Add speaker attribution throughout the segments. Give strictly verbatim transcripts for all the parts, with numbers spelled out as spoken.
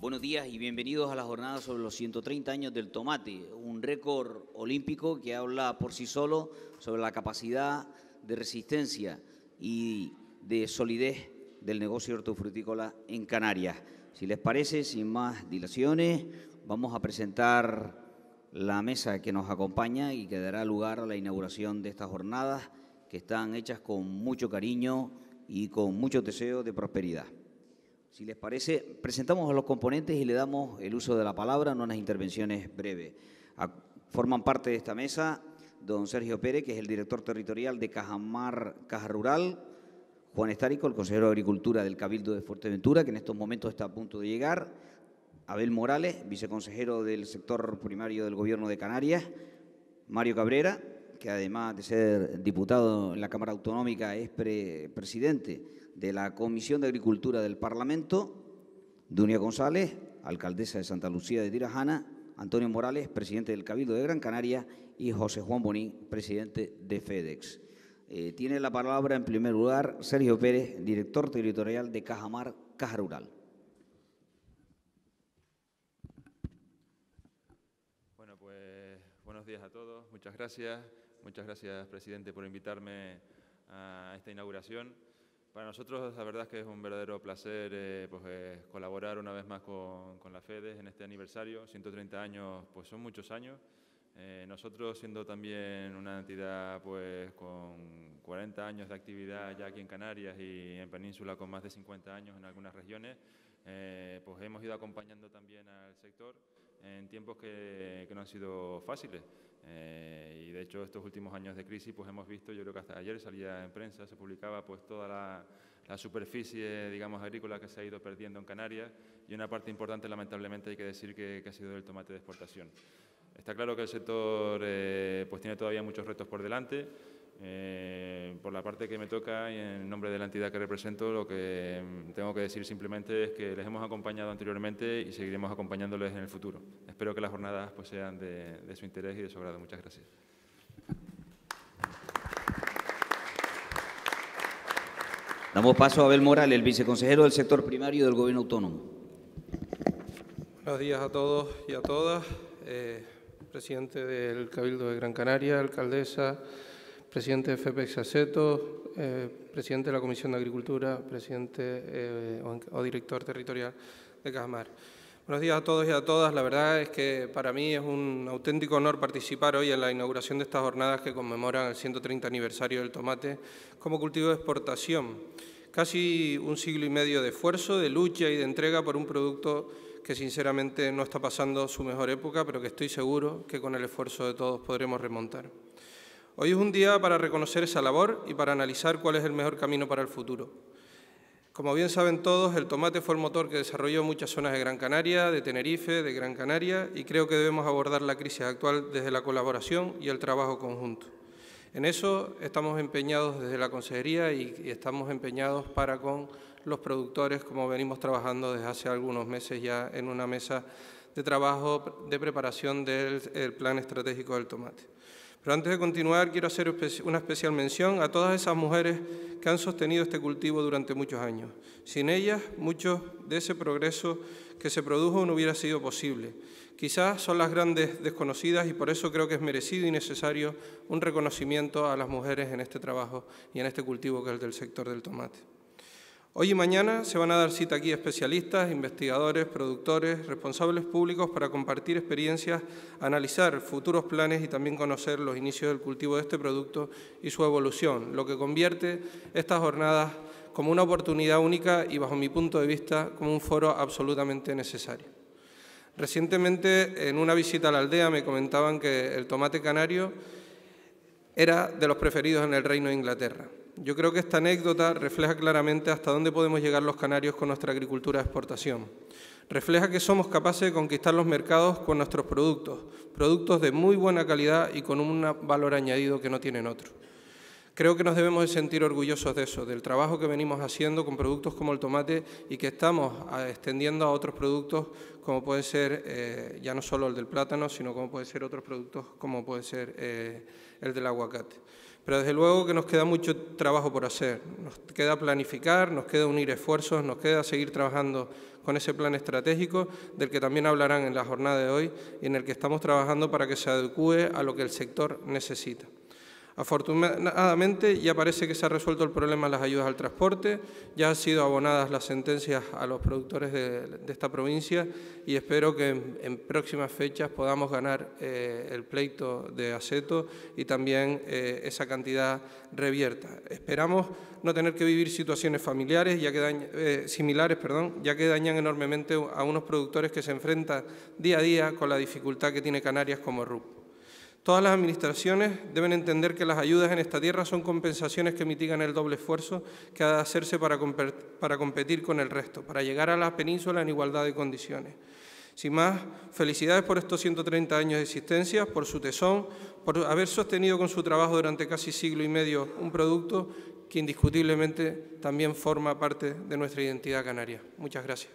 Speaker 1: Buenos días y bienvenidos a la jornada sobre los ciento treinta años del tomate, un récord olímpico que habla por sí solo sobre la capacidad de resistencia y de solidez del negocio hortofrutícola en Canarias. Si les parece, sin más dilaciones, vamos a presentar la mesa que nos acompaña y que dará lugar a la inauguración de estas jornadas que están hechas con mucho cariño y con mucho deseo de prosperidad. Si les parece, presentamos a los componentes y le damos el uso de la palabra en unas intervenciones breves. Forman parte de esta mesa don Sergio Pérez, que es el director territorial de Cajamar Caja Rural, Juan Estárico, el consejero de Agricultura del Cabildo de Fuerteventura, que en estos momentos está a punto de llegar, Abel Morales, viceconsejero del sector primario del Gobierno de Canarias, Mario Cabrera, que además de ser diputado en la Cámara Autonómica es pre presidente de la Comisión de Agricultura del Parlamento, Dunia González, alcaldesa de Santa Lucía de Tirajana, Antonio Morales, presidente del Cabildo de Gran Canaria, y José Juan Boní, presidente de FedEx. Eh, tiene la palabra en primer lugar Sergio Pérez, director territorial de Cajamar Caja Rural.
Speaker 2: Bueno, pues buenos días a todos, muchas gracias. Muchas gracias, presidente, por invitarme a esta inauguración. Para nosotros, la verdad es que es un verdadero placer eh, pues, eh, colaborar una vez más con, con la FedEx en este aniversario. ciento treinta años, pues son muchos años. Eh, nosotros, siendo también una entidad pues, con cuarenta años de actividad ya aquí en Canarias y en Península con más de cincuenta años en algunas regiones, eh, pues hemos ido acompañando también al sector en tiempos que, que no han sido fáciles. Eh, y de hecho estos últimos años de crisis pues hemos visto, yo creo que hasta ayer salía en prensa, se publicaba pues toda la, la superficie digamos agrícola que se ha ido perdiendo en Canarias, y una parte importante lamentablemente hay que decir que, que ha sido el tomate de exportación. Está claro que el sector eh, pues tiene todavía muchos retos por delante. Eh, por la parte que me toca y en nombre de la entidad que represento, lo que tengo que decir simplemente es que les hemos acompañado anteriormente y seguiremos acompañándoles en el futuro. Espero que las jornadas pues, sean de, de su interés y de su agrado. Muchas gracias.
Speaker 1: Damos paso a Abel Morales, el viceconsejero del sector primario del Gobierno Autónomo.
Speaker 3: Buenos días a todos y a todas. Eh, presidente del Cabildo de Gran Canaria, alcaldesa, presidente de FedEx Aceto, eh, presidente de la Comisión de Agricultura, presidente eh, o, o director territorial de Cajamar. Buenos días a todos y a todas. La verdad es que para mí es un auténtico honor participar hoy en la inauguración de estas jornadas que conmemoran el ciento treinta aniversario del tomate como cultivo de exportación. Casi un siglo y medio de esfuerzo, de lucha y de entrega por un producto que sinceramente no está pasando su mejor época, pero que estoy seguro que con el esfuerzo de todos podremos remontar. Hoy es un día para reconocer esa labor y para analizar cuál es el mejor camino para el futuro. Como bien saben todos, el tomate fue el motor que desarrolló muchas zonas de Gran Canaria, de Tenerife, de Gran Canaria, y creo que debemos abordar la crisis actual desde la colaboración y el trabajo conjunto. En eso estamos empeñados desde la Consejería y, y estamos empeñados para con los productores, como venimos trabajando desde hace algunos meses ya en una mesa de trabajo de preparación del el Plan Estratégico del Tomate. Pero antes de continuar, quiero hacer una especial mención a todas esas mujeres que han sostenido este cultivo durante muchos años. Sin ellas, mucho de ese progreso que se produjo no hubiera sido posible. Quizás son las grandes desconocidas y por eso creo que es merecido y necesario un reconocimiento a las mujeres en este trabajo y en este cultivo que es el del sector del tomate. Hoy y mañana se van a dar cita aquí especialistas, investigadores, productores, responsables públicos para compartir experiencias, analizar futuros planes y también conocer los inicios del cultivo de este producto y su evolución, lo que convierte estas jornadas como una oportunidad única y, bajo mi punto de vista, como un foro absolutamente necesario. Recientemente, en una visita a la aldea, me comentaban que el tomate canario era de los preferidos en el Reino de Inglaterra. Yo creo que esta anécdota refleja claramente hasta dónde podemos llegar los canarios con nuestra agricultura de exportación. Refleja que somos capaces de conquistar los mercados con nuestros productos, productos de muy buena calidad y con un valor añadido que no tienen otros. Creo que nos debemos de sentir orgullosos de eso, del trabajo que venimos haciendo con productos como el tomate y que estamos extendiendo a otros productos como puede ser, eh, ya no solo el del plátano, sino como puede ser otros productos como puede ser eh, el del aguacate. Pero desde luego que nos queda mucho trabajo por hacer, nos queda planificar, nos queda unir esfuerzos, nos queda seguir trabajando con ese plan estratégico del que también hablarán en la jornada de hoy y en el que estamos trabajando para que se adecúe a lo que el sector necesita. Afortunadamente ya parece que se ha resuelto el problema de las ayudas al transporte, ya han sido abonadas las sentencias a los productores de, de esta provincia y espero que en, en próximas fechas podamos ganar eh, el pleito de Aceto y también eh, esa cantidad revierta. Esperamos no tener que vivir situaciones familiares ya que daña, eh, similares, perdón, ya que dañan enormemente a unos productores que se enfrentan día a día con la dificultad que tiene Canarias como R U P. Todas las administraciones deben entender que las ayudas en esta tierra son compensaciones que mitigan el doble esfuerzo que ha de hacerse para, para competir con el resto, para llegar a la península en igualdad de condiciones. Sin más, felicidades por estos ciento treinta años de existencia, por su tesón, por haber sostenido con su trabajo durante casi siglo y medio un producto que indiscutiblemente también forma parte de nuestra identidad canaria. Muchas gracias.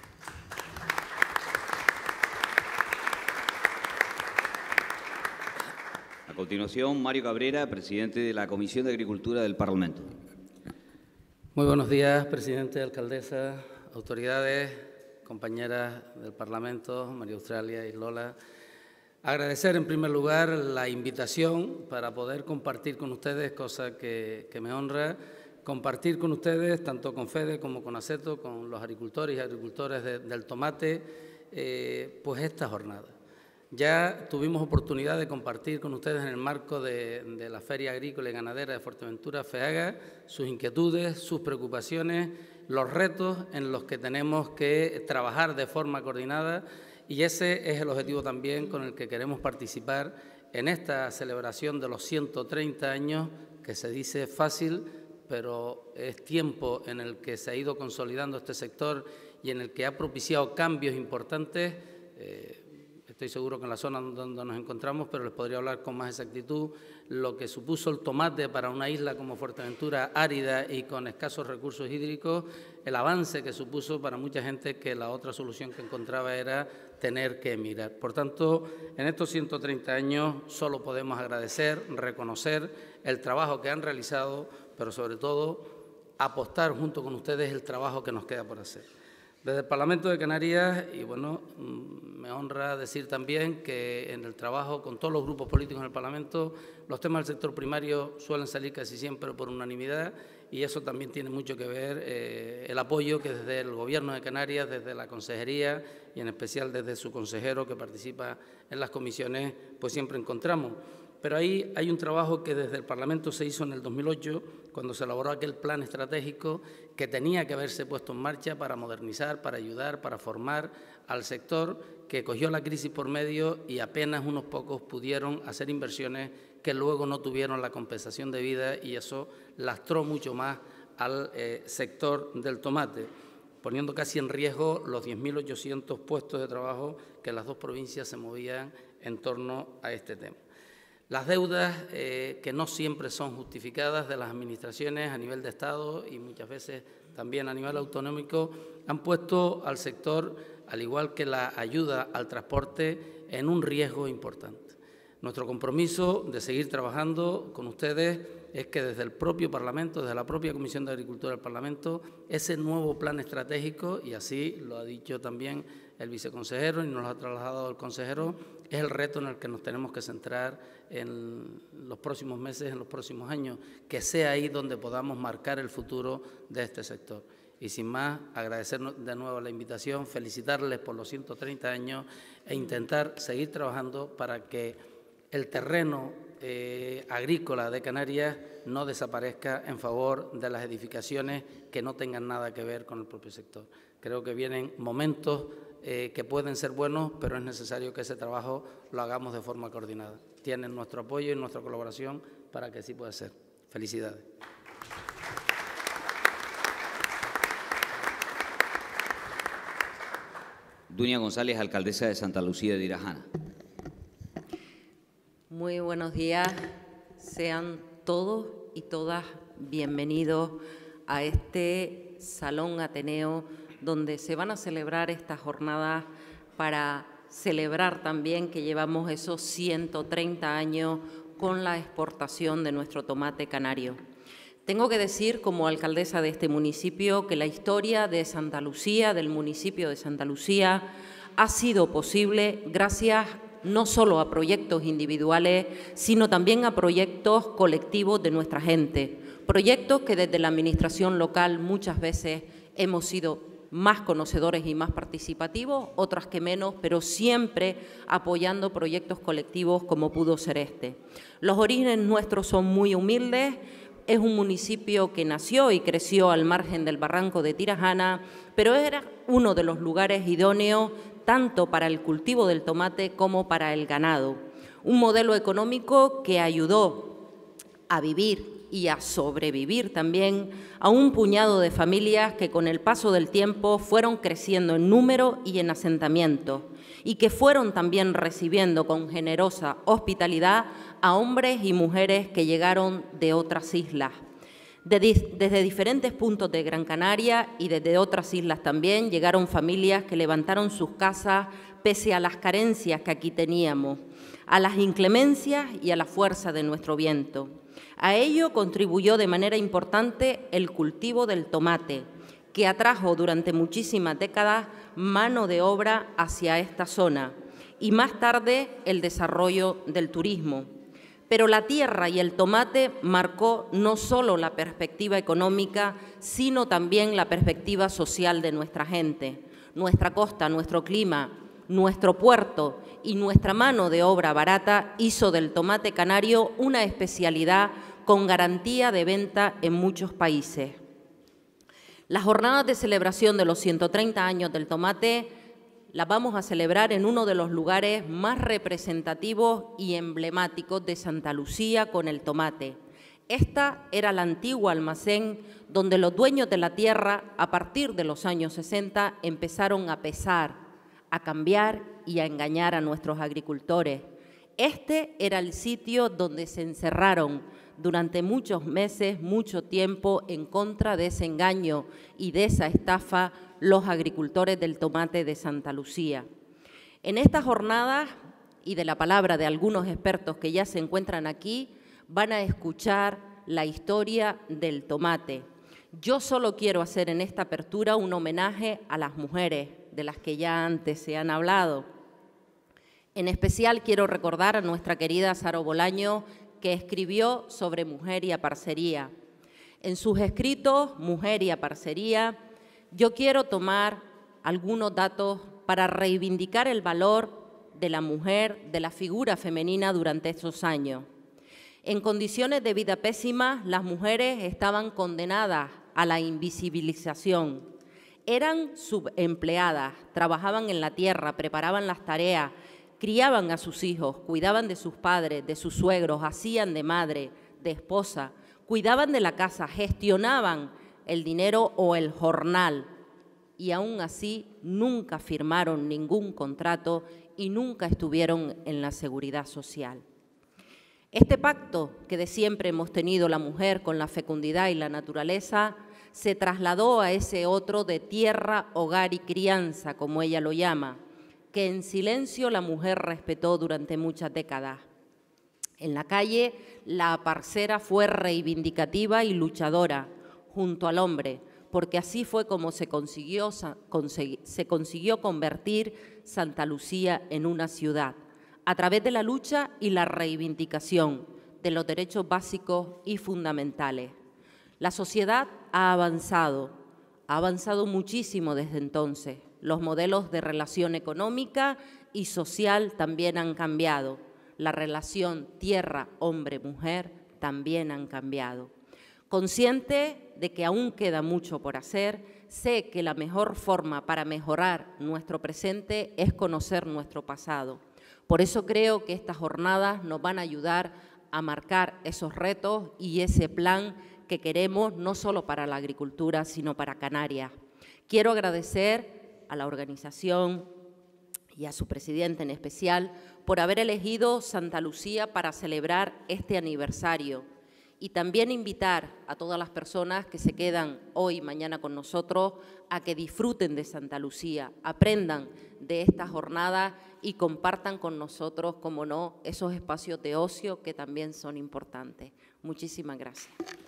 Speaker 1: A continuación, Mario Cabrera, presidente de la Comisión de Agricultura del Parlamento.
Speaker 4: Muy buenos días, presidente, alcaldesa, autoridades, compañeras del Parlamento, María Australia y Lola. Agradecer en primer lugar la invitación para poder compartir con ustedes, cosa que, que me honra, compartir con ustedes, tanto con FEDE como con ACETO, con los agricultores y agricultoras de, del tomate, eh, pues esta jornada. Ya tuvimos oportunidad de compartir con ustedes en el marco de, de la Feria Agrícola y Ganadera de Fuerteventura, FEAGA, sus inquietudes, sus preocupaciones, los retos en los que tenemos que trabajar de forma coordinada y ese es el objetivo también con el que queremos participar en esta celebración de los ciento treinta años, que se dice fácil, pero es tiempo en el que se ha ido consolidando este sector y en el que ha propiciado cambios importantes. Eh, Estoy seguro que en la zona donde nos encontramos, pero les podría hablar con más exactitud, lo que supuso el tomate para una isla como Fuerteventura, árida y con escasos recursos hídricos, el avance que supuso para mucha gente que la otra solución que encontraba era tener que emigrar. Por tanto, en estos ciento treinta años solo podemos agradecer, reconocer el trabajo que han realizado, pero sobre todo apostar junto con ustedes el trabajo que nos queda por hacer. Desde el Parlamento de Canarias, y bueno, me honra decir también que en el trabajo con todos los grupos políticos en el Parlamento, los temas del sector primario suelen salir casi siempre por unanimidad y eso también tiene mucho que ver eh, el apoyo que desde el Gobierno de Canarias, desde la Consejería y en especial desde su consejero que participa en las comisiones, pues siempre encontramos. Pero ahí hay un trabajo que desde el Parlamento se hizo en el dos mil ocho, cuando se elaboró aquel plan estratégico que tenía que haberse puesto en marcha para modernizar, para ayudar, para formar al sector que cogió la crisis por medio y apenas unos pocos pudieron hacer inversiones que luego no tuvieron la compensación debida y eso lastró mucho más al eh, sector del tomate, poniendo casi en riesgo los diez mil ochocientos puestos de trabajo que las dos provincias se movían en torno a este tema. Las deudas eh, que no siempre son justificadas de las administraciones a nivel de Estado y muchas veces también a nivel autonómico han puesto al sector, al igual que la ayuda al transporte, en un riesgo importante. Nuestro compromiso de seguir trabajando con ustedes es que desde el propio Parlamento, desde la propia Comisión de Agricultura del Parlamento, ese nuevo plan estratégico, y así lo ha dicho también el viceconsejero y nos lo ha trasladado el consejero, es el reto en el que nos tenemos que centrar en los próximos meses, en los próximos años, que sea ahí donde podamos marcar el futuro de este sector. Y sin más, agradecer de nuevo la invitación, felicitarles por los ciento treinta años e intentar seguir trabajando para que el terreno eh, agrícola de Canarias no desaparezca en favor de las edificaciones que no tengan nada que ver con el propio sector. Creo que vienen momentos eh, que pueden ser buenos, pero es necesario que ese trabajo lo hagamos de forma coordinada. Tienen nuestro apoyo y nuestra colaboración para que así pueda ser. Felicidades.
Speaker 1: Dunia González, alcaldesa de Santa Lucía de Irajana.
Speaker 5: Muy buenos días. Sean todos y todas bienvenidos a este Salón Ateneo, donde se van a celebrar estas jornadas para celebrar también que llevamos esos ciento treinta años con la exportación de nuestro tomate canario. Tengo que decir, como alcaldesa de este municipio, que la historia de Santa Lucía, del municipio de Santa Lucía, ha sido posible gracias no solo a proyectos individuales, sino también a proyectos colectivos de nuestra gente. Proyectos que desde la administración local muchas veces hemos sido más conocedores y más participativos, otras que menos, pero siempre apoyando proyectos colectivos como pudo ser este. Los orígenes nuestros son muy humildes. Es un municipio que nació y creció al margen del barranco de Tirajana, pero era uno de los lugares idóneos tanto para el cultivo del tomate como para el ganado. Un modelo económico que ayudó a vivir y a sobrevivir también a un puñado de familias que con el paso del tiempo fueron creciendo en número y en asentamiento y que fueron también recibiendo con generosa hospitalidad a hombres y mujeres que llegaron de otras islas. Desde diferentes puntos de Gran Canaria y desde otras islas también llegaron familias que levantaron sus casas pese a las carencias que aquí teníamos, a las inclemencias y a la fuerza de nuestro viento. A ello contribuyó de manera importante el cultivo del tomate, que atrajo durante muchísimas décadas mano de obra hacia esta zona y más tarde el desarrollo del turismo. Pero la tierra y el tomate marcó no solo la perspectiva económica, sino también la perspectiva social de nuestra gente. Nuestra costa, nuestro clima, nuestro puerto y nuestra mano de obra barata hizo del tomate canario una especialidad con garantía de venta en muchos países. Las jornadas de celebración de los ciento treinta años del tomate las vamos a celebrar en uno de los lugares más representativos y emblemáticos de Santa Lucía con el tomate. Esta era la antigua almacén donde los dueños de la tierra, a partir de los años sesenta, empezaron a pesar, a cambiar y a engañar a nuestros agricultores. Este era el sitio donde se encerraron durante muchos meses, mucho tiempo, en contra de ese engaño y de esa estafa los agricultores del tomate de Santa Lucía. En estas jornadas, y de la palabra de algunos expertos que ya se encuentran aquí, van a escuchar la historia del tomate. Yo solo quiero hacer en esta apertura un homenaje a las mujeres, de las que ya antes se han hablado. En especial quiero recordar a nuestra querida Saro Bolaño, que escribió sobre mujer y aparcería. En sus escritos, Mujer y aparcería, yo quiero tomar algunos datos para reivindicar el valor de la mujer, de la figura femenina durante estos años. En condiciones de vida pésimas, las mujeres estaban condenadas a la invisibilización. Eran subempleadas, trabajaban en la tierra, preparaban las tareas, criaban a sus hijos, cuidaban de sus padres, de sus suegros, hacían de madre, de esposa, cuidaban de la casa, gestionaban el dinero o el jornal y aún así nunca firmaron ningún contrato y nunca estuvieron en la seguridad social. Este pacto que de siempre hemos tenido la mujer con la fecundidad y la naturaleza se trasladó a ese otro de tierra, hogar y crianza, como ella lo llama, que en silencio la mujer respetó durante muchas décadas. En la calle, la aparcera fue reivindicativa y luchadora junto al hombre, porque así fue como se consiguió, se consiguió convertir Santa Lucía en una ciudad, a través de la lucha y la reivindicación de los derechos básicos y fundamentales. La sociedad ha avanzado, ha avanzado muchísimo desde entonces. Los modelos de relación económica y social también han cambiado. La relación tierra-hombre-mujer también han cambiado. Consciente de que aún queda mucho por hacer, sé que la mejor forma para mejorar nuestro presente es conocer nuestro pasado. Por eso creo que estas jornadas nos van a ayudar a marcar esos retos y ese plan que queremos no solo para la agricultura, sino para Canarias. Quiero agradecer a la organización y a su presidente en especial por haber elegido Santa Lucía para celebrar este aniversario Y también invitar a todas las personas que se quedan hoy y mañana con nosotros a que disfruten de Santa Lucía, aprendan de esta jornada y compartan con nosotros, como no, esos espacios de ocio que también son importantes. Muchísimas gracias.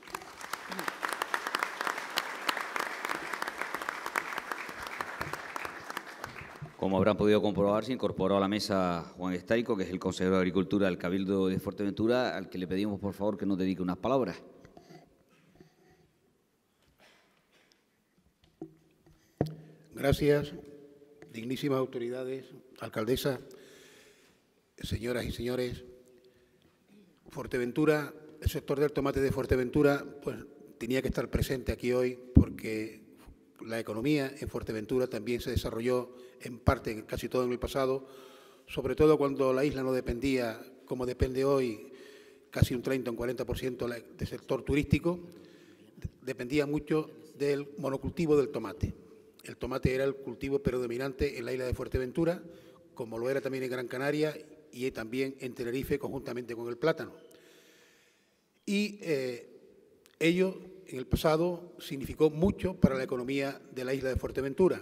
Speaker 1: Como habrán podido comprobar, se incorporó a la mesa Juan Estaico, que es el consejero de Agricultura del Cabildo de Fuerteventura, al que le pedimos, por favor, que nos dedique unas palabras.
Speaker 6: Gracias, dignísimas autoridades, alcaldesa, señoras y señores. Fuerteventura, el sector del tomate de Fuerteventura, pues tenía que estar presente aquí hoy porque la economía en Fuerteventura también se desarrolló en parte, casi todo en el pasado, sobre todo cuando la isla no dependía, como depende hoy, casi un treinta o un cuarenta por ciento del sector turístico, dependía mucho del monocultivo del tomate. El tomate era el cultivo predominante en la isla de Fuerteventura, como lo era también en Gran Canaria y también en Tenerife, conjuntamente con el plátano. Y eh, ello, en el pasado, significó mucho para la economía de la isla de Fuerteventura.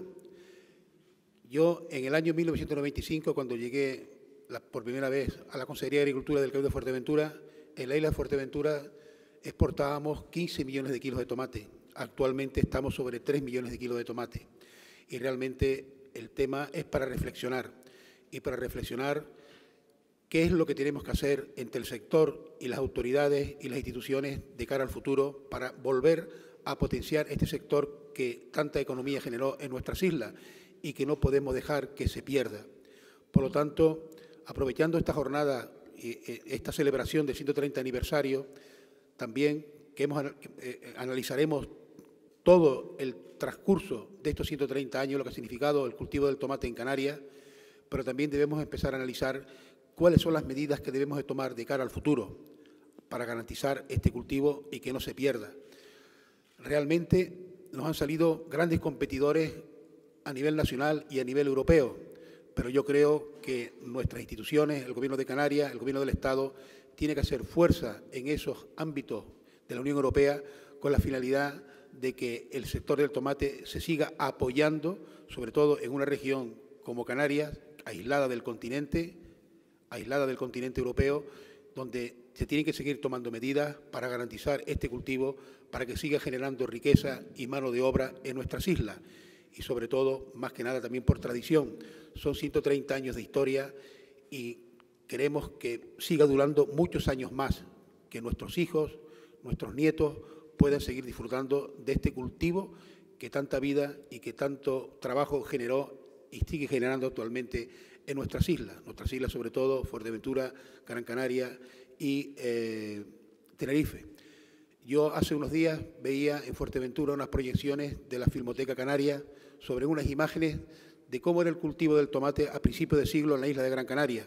Speaker 6: Yo, en el año mil novecientos noventa y cinco, cuando llegué la, por primera vez a la Consejería de Agricultura del Cabildo de Fuerteventura, en la isla de Fuerteventura exportábamos quince millones de kilos de tomate. Actualmente estamos sobre tres millones de kilos de tomate. Y realmente el tema es para reflexionar. Y para reflexionar qué es lo que tenemos que hacer entre el sector y las autoridades y las instituciones de cara al futuro para volver a potenciar este sector que tanta economía generó en nuestras islas y que no podemos dejar que se pierda. Por lo tanto, aprovechando esta jornada y esta celebración del ciento treinta aniversario, también que hemos, eh, analizaremos todo el transcurso de estos ciento treinta años, lo que ha significado el cultivo del tomate en Canarias, pero también debemos empezar a analizar cuáles son las medidas que debemos de tomar de cara al futuro para garantizar este cultivo y que no se pierda. Realmente nos han salido grandes competidores a nivel nacional y a nivel europeo, pero yo creo que nuestras instituciones, el Gobierno de Canarias, el Gobierno del Estado, tiene que hacer fuerza en esos ámbitos de la Unión Europea con la finalidad de que el sector del tomate se siga apoyando, sobre todo en una región como Canarias, aislada del continente, aislada del continente europeo, donde se tienen que seguir tomando medidas para garantizar este cultivo, para que siga generando riqueza y mano de obra en nuestras islas. Y sobre todo, más que nada, también por tradición. Son ciento treinta años de historia y queremos que siga durando muchos años más, que nuestros hijos, nuestros nietos puedan seguir disfrutando de este cultivo que tanta vida y que tanto trabajo generó y sigue generando actualmente en nuestras islas, nuestras islas sobre todo, Fuerteventura, Gran Canaria y eh, Tenerife. Yo hace unos días veía en Fuerteventura unas proyecciones de la Filmoteca Canaria sobre unas imágenes de cómo era el cultivo del tomate a principios de siglo en la isla de Gran Canaria.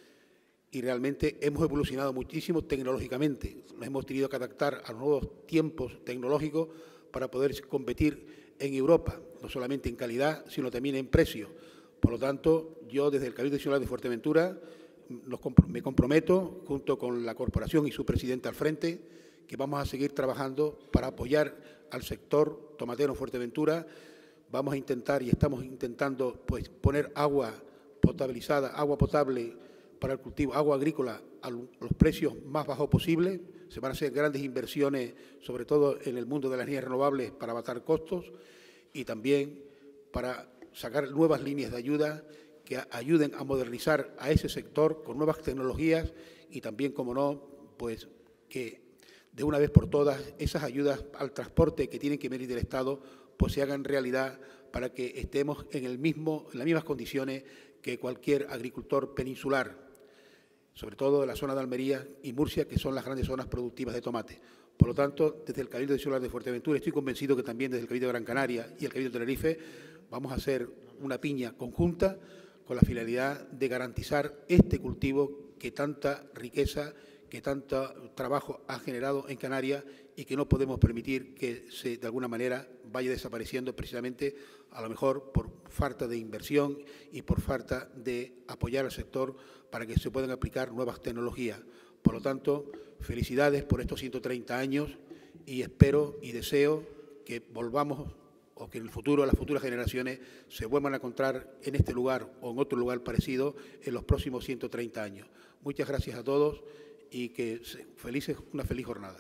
Speaker 6: Y realmente hemos evolucionado muchísimo tecnológicamente. Nos hemos tenido que adaptar a los nuevos tiempos tecnológicos para poder competir en Europa, no solamente en calidad, sino también en precio. Por lo tanto, yo desde el Cabildo Insular de Fuerteventura nos, me comprometo, junto con la corporación y su presidente al frente, que vamos a seguir trabajando para apoyar al sector tomatero en Fuerteventura. Vamos a intentar y estamos intentando pues, poner agua potabilizada, agua potable para el cultivo, agua agrícola a los precios más bajos posibles. Se van a hacer grandes inversiones, sobre todo en el mundo de las energías renovables, para abatar costos y también para sacar nuevas líneas de ayuda que ayuden a modernizar a ese sector con nuevas tecnologías y también, como no, pues que de una vez por todas esas ayudas al transporte que tienen que venir del Estado pues se hagan realidad para que estemos en, el mismo, en las mismas condiciones que cualquier agricultor peninsular, sobre todo en la zona de Almería y Murcia, que son las grandes zonas productivas de tomate. Por lo tanto, desde el Cabildo Insular de Fuerteventura, estoy convencido que también desde el Cabildo de Gran Canaria y el Cabildo de Tenerife vamos a hacer una piña conjunta con la finalidad de garantizar este cultivo que tanta riqueza, que tanto trabajo ha generado en Canarias y que no podemos permitir que se, de alguna manera vaya desapareciendo precisamente a lo mejor por falta de inversión y por falta de apoyar al sector para que se puedan aplicar nuevas tecnologías. Por lo tanto, felicidades por estos ciento treinta años y espero y deseo que volvamos o que en el futuro las futuras generaciones se vuelvan a encontrar en este lugar o en otro lugar parecido en los próximos ciento treinta años. Muchas gracias a todos y que felices, una feliz jornada.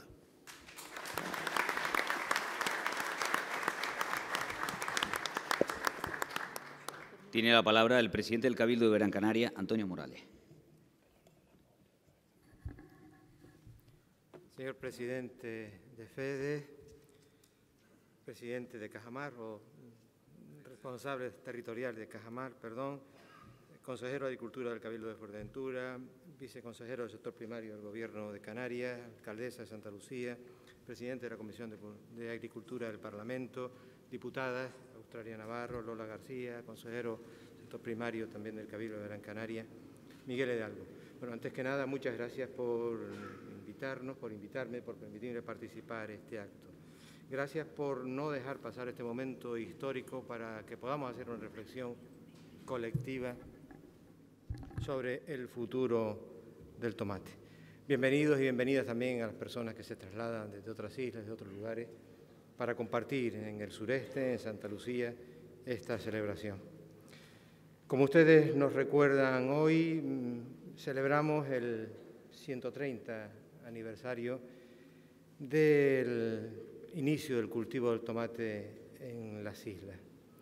Speaker 1: Tiene la palabra el presidente del Cabildo de Gran Canaria, Antonio Morales.
Speaker 7: Señor presidente de FEDE, presidente de Cajamar, o responsable territorial de Cajamar, perdón, consejero de Agricultura del Cabildo de Fuerteventura, viceconsejero del sector primario del Gobierno de Canarias, alcaldesa de Santa Lucía, presidente de la Comisión de, de Agricultura del Parlamento, diputadas, Australia Navarro, Lola García, consejero del sector primario también del Cabildo de Gran Canaria, Miguel Hidalgo. Bueno, antes que nada, muchas gracias por invitarnos, por invitarme, por permitirme participar en este acto. Gracias por no dejar pasar este momento histórico para que podamos hacer una reflexión colectiva sobre el futuro del tomate. Bienvenidos y bienvenidas también a las personas que se trasladan desde otras islas, de otros lugares, para compartir en el sureste, en Santa Lucía, esta celebración. Como ustedes nos recuerdan, hoy celebramos el ciento treinta aniversario del inicio del cultivo del tomate en las islas.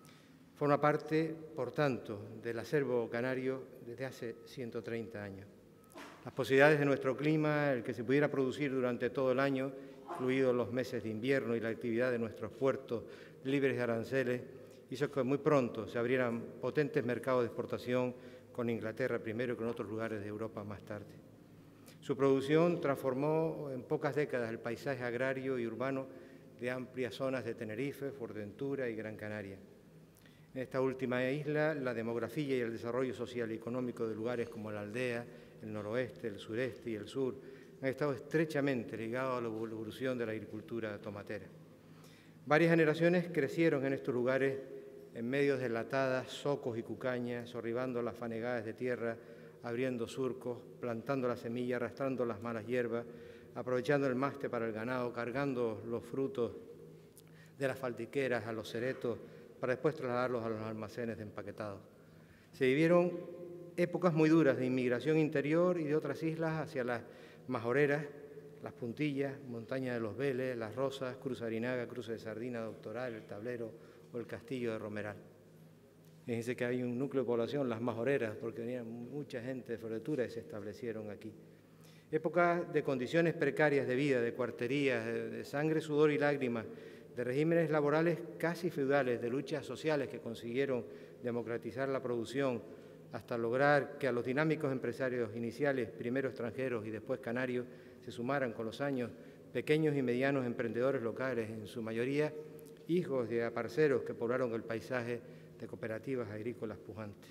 Speaker 7: Forma parte, por tanto, del acervo canario desde hace ciento treinta años. Las posibilidades de nuestro clima, el que se pudiera producir durante todo el año, incluidos los meses de invierno y la actividad de nuestros puertos libres de aranceles, hizo que muy pronto se abrieran potentes mercados de exportación con Inglaterra primero y con otros lugares de Europa más tarde. Su producción transformó en pocas décadas el paisaje agrario y urbano de amplias zonas de Tenerife, Fuerteventura y Gran Canaria. En esta última isla, la demografía y el desarrollo social y económico de lugares como la aldea, el noroeste, el sureste y el sur han estado estrechamente ligados a la evolución de la agricultura tomatera. Varias generaciones crecieron en estos lugares en medio de latadas, zocos y cucañas, sorribando las fanegadas de tierra, abriendo surcos, plantando la semilla, arrastrando las malas hierbas, aprovechando el maste para el ganado, cargando los frutos de las faltiqueras a los ceretos para después trasladarlos a los almacenes de empaquetados. Se vivieron épocas muy duras de inmigración interior y de otras islas hacia las majoreras, las Puntillas, Montaña de los Vélez, Las Rosas, Cruz Arinaga, Cruz de Sardina, Doctoral, El Tablero o el Castillo de Romeral. Fíjense que hay un núcleo de población, las majoreras, porque venía mucha gente de Fuerteventura y se establecieron aquí. Épocas de condiciones precarias de vida, de cuarterías, de, de sangre, sudor y lágrimas, de regímenes laborales casi feudales, de luchas sociales que consiguieron democratizar la producción hasta lograr que a los dinámicos empresarios iniciales, primero extranjeros y después canarios, se sumaran con los años pequeños y medianos emprendedores locales, en su mayoría hijos de aparceros que poblaron el paisaje de cooperativas agrícolas pujantes.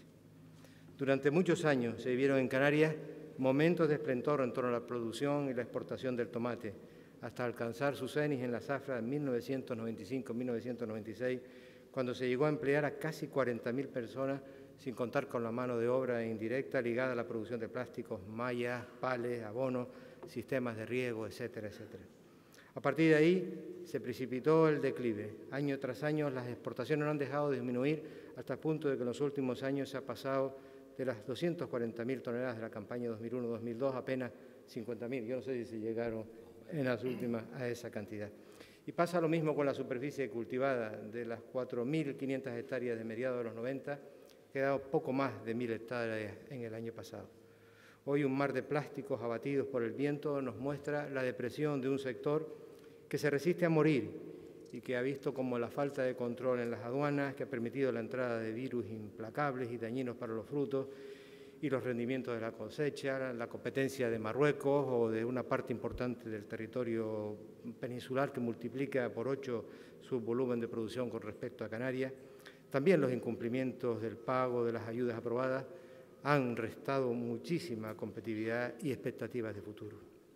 Speaker 7: Durante muchos años se vivieron en Canarias momentos de esplendor en torno a la producción y la exportación del tomate, hasta alcanzar su cenit en la zafra en mil novecientos noventa y cinco a mil novecientos noventa y seis, cuando se llegó a emplear a casi cuarenta mil personas, sin contar con la mano de obra indirecta ligada a la producción de plásticos, mallas, pales, abonos, sistemas de riego, etcétera, etcétera. A partir de ahí se precipitó el declive. Año tras año las exportaciones no han dejado de disminuir hasta el punto de que en los últimos años se ha pasado de las doscientas cuarenta mil toneladas de la campaña dos mil uno dos mil dos a apenas cincuenta mil. Yo no sé si se llegaron en las últimas a esa cantidad. Y pasa lo mismo con la superficie cultivada. De las cuatro mil quinientas hectáreas de mediados de los noventa, ha quedado poco más de mil hectáreas en el año pasado. Hoy un mar de plásticos abatidos por el viento nos muestra la depresión de un sector que se resiste a morir y que ha visto como la falta de control en las aduanas, que ha permitido la entrada de virus implacables y dañinos para los frutos y los rendimientos de la cosecha, la competencia de Marruecos o de una parte importante del territorio peninsular que multiplica por ocho su volumen de producción con respecto a Canarias. También los incumplimientos del pago de las ayudas aprobadas han restado muchísima competitividad y expectativas de futuro.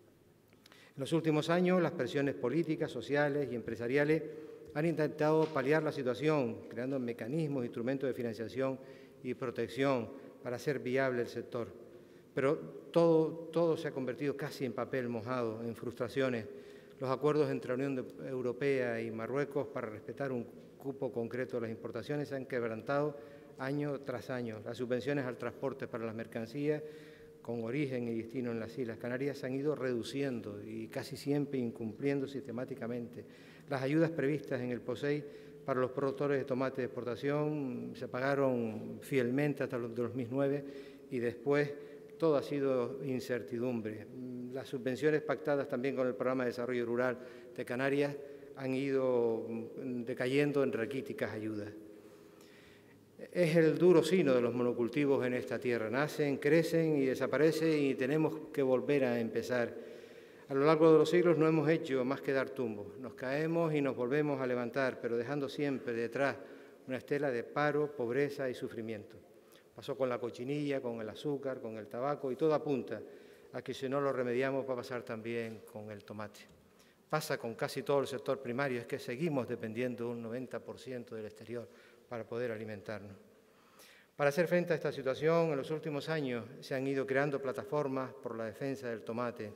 Speaker 7: En los últimos años, las presiones políticas, sociales y empresariales han intentado paliar la situación, creando mecanismos, instrumentos de financiación y protección para hacer viable el sector. Pero todo, todo se ha convertido casi en papel mojado, en frustraciones. Los acuerdos entre la Unión Europea y Marruecos para respetar un cupo concreto de las importaciones se han quebrantado año tras año. Las subvenciones al transporte para las mercancías con origen y destino en las Islas Canarias se han ido reduciendo y casi siempre incumpliendo sistemáticamente. Las ayudas previstas en el POSEI para los productores de tomate de exportación se pagaron fielmente hasta el dos mil nueve y después todo ha sido incertidumbre. Las subvenciones pactadas también con el Programa de Desarrollo Rural de Canarias han ido decayendo en raquíticas ayudas. Es el duro sino de los monocultivos en esta tierra. Nacen, crecen y desaparecen y tenemos que volver a empezar. A lo largo de los siglos no hemos hecho más que dar tumbos. Nos caemos y nos volvemos a levantar, pero dejando siempre detrás una estela de paro, pobreza y sufrimiento. Pasó con la cochinilla, con el azúcar, con el tabaco y todo apunta a que si no lo remediamos va a pasar también con el tomate. Pasa con casi todo el sector primario, es que seguimos dependiendo de un noventa por ciento del exterior para poder alimentarnos. Para hacer frente a esta situación, en los últimos años se han ido creando plataformas por la defensa del tomate,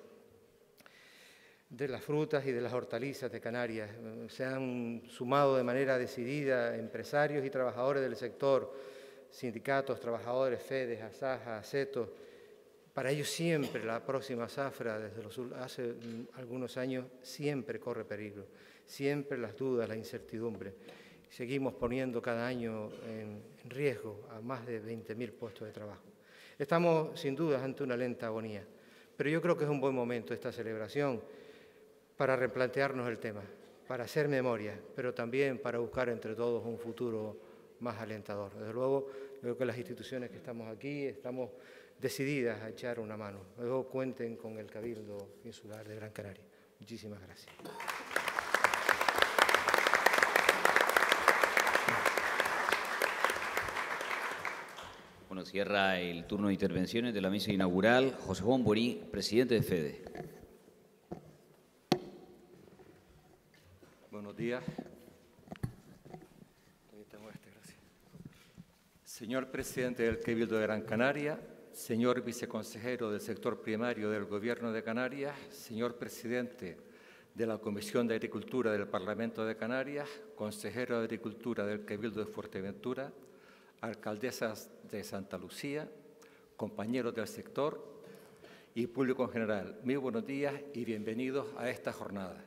Speaker 7: de las frutas y de las hortalizas de Canarias. Se han sumado de manera decidida empresarios y trabajadores del sector, sindicatos, trabajadores, FEDES, ASAJA, ASETO. Para ellos siempre la próxima zafra, desde los, hace algunos años, siempre corre peligro, siempre las dudas, la incertidumbre. Seguimos poniendo cada año en riesgo a más de veinte mil puestos de trabajo. Estamos, sin duda, ante una lenta agonía, pero yo creo que es un buen momento esta celebración para replantearnos el tema, para hacer memoria, pero también para buscar entre todos un futuro más alentador. Desde luego, creo que las instituciones que estamos aquí estamos decididas a echar una mano. Luego cuenten con el Cabildo Insular de Gran Canaria. Muchísimas gracias.
Speaker 1: Bueno, cierra el turno de intervenciones de la mesa inaugural José Juan Borí, presidente de FEDE.
Speaker 8: Buenos días. Señor presidente del Cabildo de Gran Canaria, señor viceconsejero del sector primario del Gobierno de Canarias, señor presidente de la Comisión de Agricultura del Parlamento de Canarias, consejero de Agricultura del Cabildo de Fuerteventura, alcaldesas de Santa Lucía, compañeros del sector y público en general. Muy buenos días y bienvenidos a esta jornada.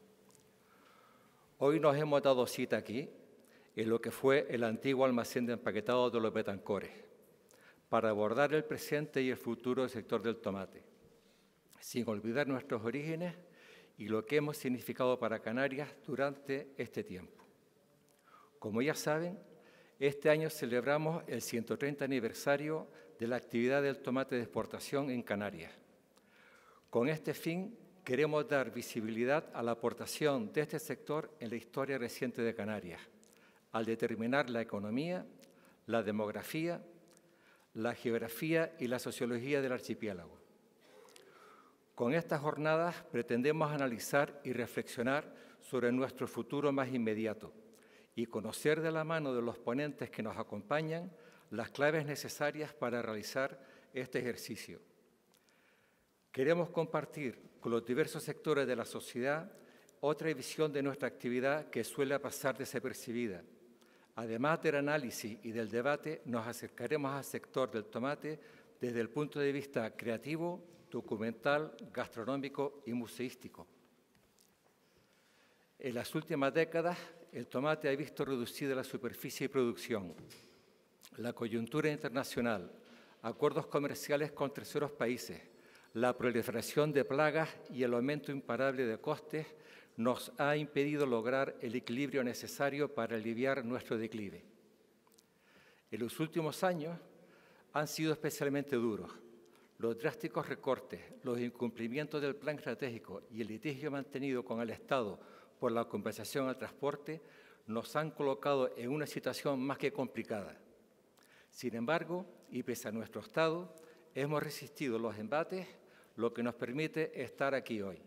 Speaker 8: Hoy nos hemos dado cita aquí, en lo que fue el antiguo almacén de empaquetado de los Betancores, para abordar el presente y el futuro del sector del tomate, sin olvidar nuestros orígenes y lo que hemos significado para Canarias durante este tiempo. Como ya saben, este año celebramos el ciento treinta aniversario de la actividad del tomate de exportación en Canarias. Con este fin, queremos dar visibilidad a la aportación de este sector en la historia reciente de Canarias, al determinar la economía, la demografía, la geografía y la sociología del archipiélago. Con estas jornadas pretendemos analizar y reflexionar sobre nuestro futuro más inmediato y conocer de la mano de los ponentes que nos acompañan las claves necesarias para realizar este ejercicio. Queremos compartir con los diversos sectores de la sociedad otra visión de nuestra actividad que suele pasar desapercibida. Además del análisis y del debate, nos acercaremos al sector del tomate desde el punto de vista creativo, documental, gastronómico y museístico. En las últimas décadas, el tomate ha visto reducida la superficie y producción. La coyuntura internacional, acuerdos comerciales con terceros países, la proliferación de plagas y el aumento imparable de costes nos ha impedido lograr el equilibrio necesario para aliviar nuestro declive. En los últimos años han sido especialmente duros. Los drásticos recortes, los incumplimientos del plan estratégico y el litigio mantenido con el Estado por la compensación al transporte nos han colocado en una situación más que complicada. Sin embargo, y pese a nuestro estado, hemos resistido los embates, lo que nos permite estar aquí hoy.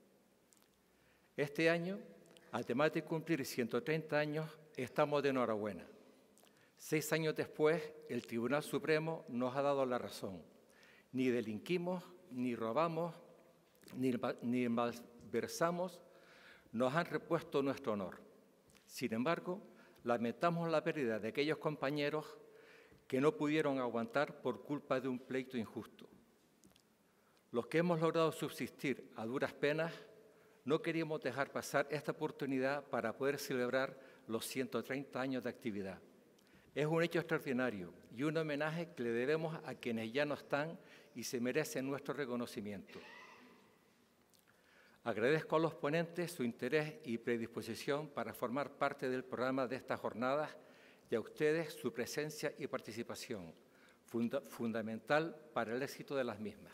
Speaker 8: Este año, además de cumplir ciento treinta años, estamos de enhorabuena. Seis años después, el Tribunal Supremo nos ha dado la razón Ni delinquimos, ni robamos, ni, ni malversamos, nos han repuesto nuestro honor. Sin embargo, lamentamos la pérdida de aquellos compañeros que no pudieron aguantar por culpa de un pleito injusto. Los que hemos logrado subsistir a duras penas, no queríamos dejar pasar esta oportunidad para poder celebrar los ciento treinta años de actividad. Es un hecho extraordinario y un homenaje que le debemos a quienes ya no están y se merecen nuestro reconocimiento. Agradezco a los ponentes su interés y predisposición para formar parte del programa de estas jornadas y a ustedes su presencia y participación, funda fundamental para el éxito de las mismas.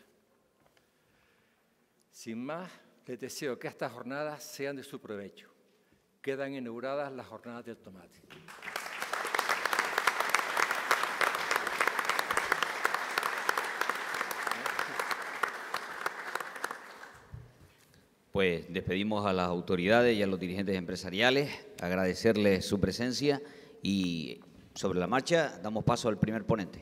Speaker 8: Sin más, les deseo que estas jornadas sean de su provecho. Quedan inauguradas las jornadas del tomate.
Speaker 1: Pues despedimos a las autoridades y a los dirigentes empresariales, agradecerles su presencia y sobre la marcha damos paso al primer ponente.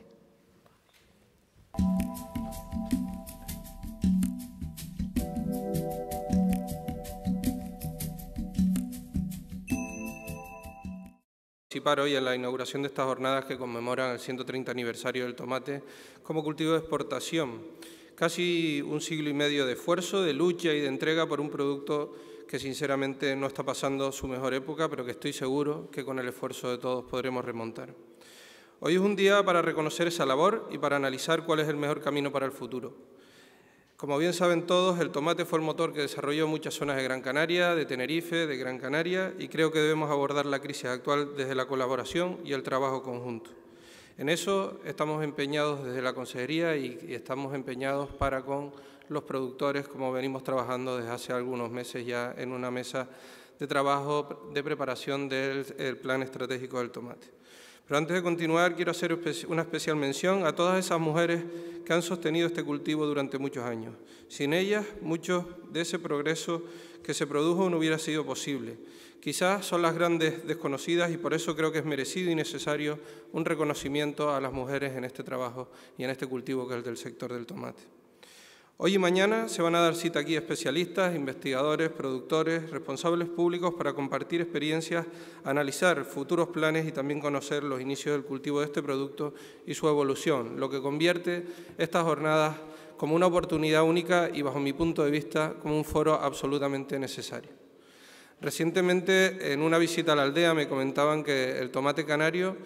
Speaker 3: Participar hoy en la inauguración de estas jornadas que conmemoran el ciento treinta aniversario del tomate como cultivo de exportación. Casi un siglo y medio de esfuerzo, de lucha y de entrega por un producto que sinceramente no está pasando su mejor época, pero que estoy seguro que con el esfuerzo de todos podremos remontar. Hoy es un día para reconocer esa labor y para analizar cuál es el mejor camino para el futuro. Como bien saben todos, el tomate fue el motor que desarrolló muchas zonas de Gran Canaria, de Tenerife, de Gran Canaria, y creo que debemos abordar la crisis actual desde la colaboración y el trabajo conjunto. En eso estamos empeñados desde la Consejería y, y estamos empeñados para con los productores, como venimos trabajando desde hace algunos meses ya en una mesa de trabajo de preparación del el Plan Estratégico del Tomate. Pero antes de continuar, quiero hacer una especial mención a todas esas mujeres que han sostenido este cultivo durante muchos años. Sin ellas, mucho de ese progreso que se produjo no hubiera sido posible. Quizás son las grandes desconocidas y por eso creo que es merecido y necesario un reconocimiento a las mujeres en este trabajo y en este cultivo que es el del sector del tomate. Hoy y mañana se van a dar cita aquí especialistas, investigadores, productores, responsables públicos para compartir experiencias, analizar futuros planes y también conocer los inicios del cultivo de este producto y su evolución, lo que convierte estas jornadas como una oportunidad única y, bajo mi punto de vista, como un foro absolutamente necesario. Recientemente, en una visita a la aldea, me comentaban que el tomate canario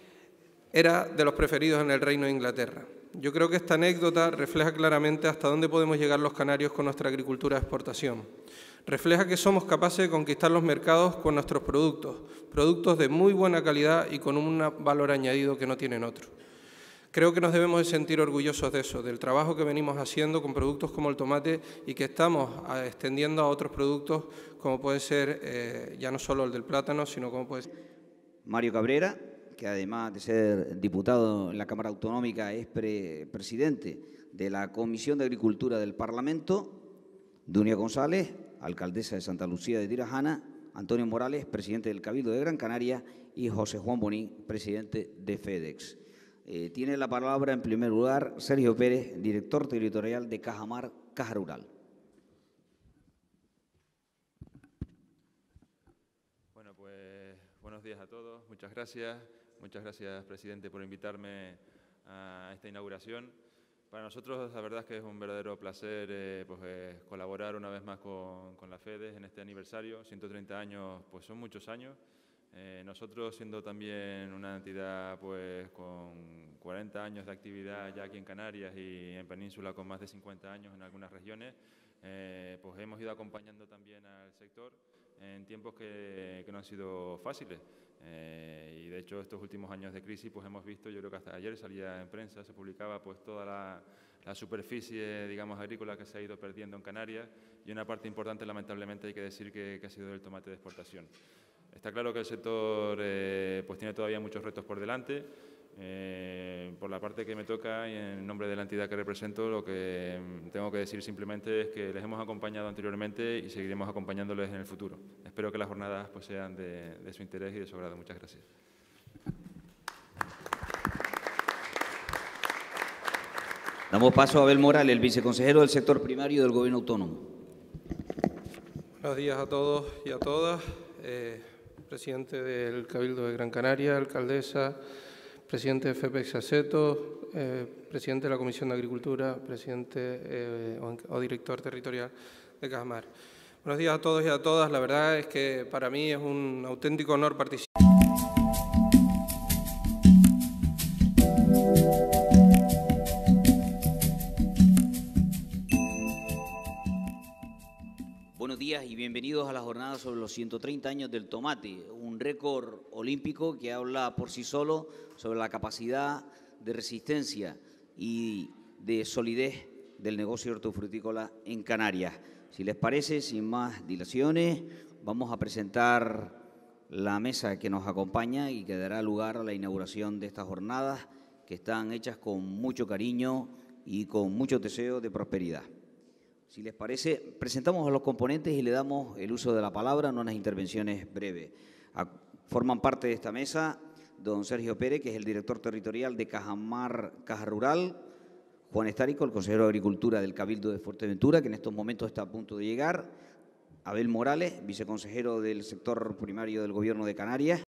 Speaker 3: era de los preferidos en el Reino de Inglaterra. Yo creo que esta anécdota refleja claramente hasta dónde podemos llegar los canarios con nuestra agricultura de exportación. Refleja que somos capaces de conquistar los mercados con nuestros productos, productos de muy buena calidad y con un valor añadido que no tienen otros. Creo que nos debemos de sentir orgullosos de eso, del trabajo que venimos haciendo con productos como el tomate y que estamos extendiendo a otros productos como puede ser eh, ya no solo el del plátano, sino como puede ser...
Speaker 1: Mario Cabrera, que además de ser diputado en la Cámara Autonómica es pre presidente de la Comisión de Agricultura del Parlamento, Dunia González, alcaldesa de Santa Lucía de Tirajana, Antonio Morales, presidente del Cabildo de Gran Canaria y José Juan Bonín, presidente de FedEx. Eh, tiene la palabra en primer lugar Sergio Pérez, director territorial de Cajamar, Caja Rural.
Speaker 2: Bueno, pues buenos días a todos, muchas gracias. Muchas gracias, presidente, por invitarme a esta inauguración. Para nosotros, la verdad es que es un verdadero placer eh, pues, eh, colaborar una vez más con, con la FedEx en este aniversario. ciento treinta años, pues son muchos años. Eh, nosotros, siendo también una entidad pues, con cuarenta años de actividad ya aquí en Canarias y en Península con más de cincuenta años en algunas regiones, eh, pues hemos ido acompañando también al sector en tiempos que, que no han sido fáciles. Eh, y de hecho estos últimos años de crisis pues hemos visto, yo creo que hasta ayer salía en prensa, se publicaba pues toda la, la superficie digamos agrícola que se ha ido perdiendo en Canarias y una parte importante lamentablemente hay que decir que, que ha sido el tomate de exportación. Está claro que el sector eh, pues tiene todavía muchos retos por delante. Eh, por la parte que me toca y en nombre de la entidad que represento, lo que tengo que decir simplemente es que les hemos acompañado anteriormente y seguiremos acompañándoles en el futuro. Espero que las jornadas pues, sean de, de su interés y de su agrado. Muchas gracias.
Speaker 1: Damos paso a Abel Morales, el viceconsejero del sector primario del Gobierno Autónomo.
Speaker 3: Buenos días a todos y a todas. Eh, presidente del Cabildo de Gran Canaria, alcaldesa, presidente de FEPEX Aceto, eh, presidente de la Comisión de Agricultura, presidente eh, o, o director territorial de Cajamar. Buenos días a todos y a todas. La verdad es que para mí es un auténtico honor participar.
Speaker 1: Buenos días y bienvenidos a la jornada sobre los ciento treinta años del tomate, un récord olímpico que habla por sí solo sobre la capacidad de resistencia y de solidez del negocio hortofrutícola en Canarias. Si les parece, sin más dilaciones, vamos a presentar la mesa que nos acompaña y que dará lugar a la inauguración de estas jornadas que están hechas con mucho cariño y con mucho deseo de prosperidad. Si les parece, presentamos a los componentes y le damos el uso de la palabra en unas intervenciones breves. Forman parte de esta mesa don Sergio Pérez, que es el director territorial de Cajamar Caja Rural, Juan Estárico, el consejero de Agricultura del Cabildo de Fuerteventura, que en estos momentos está a punto de llegar, Abel Morales, viceconsejero del sector primario del Gobierno de Canarias,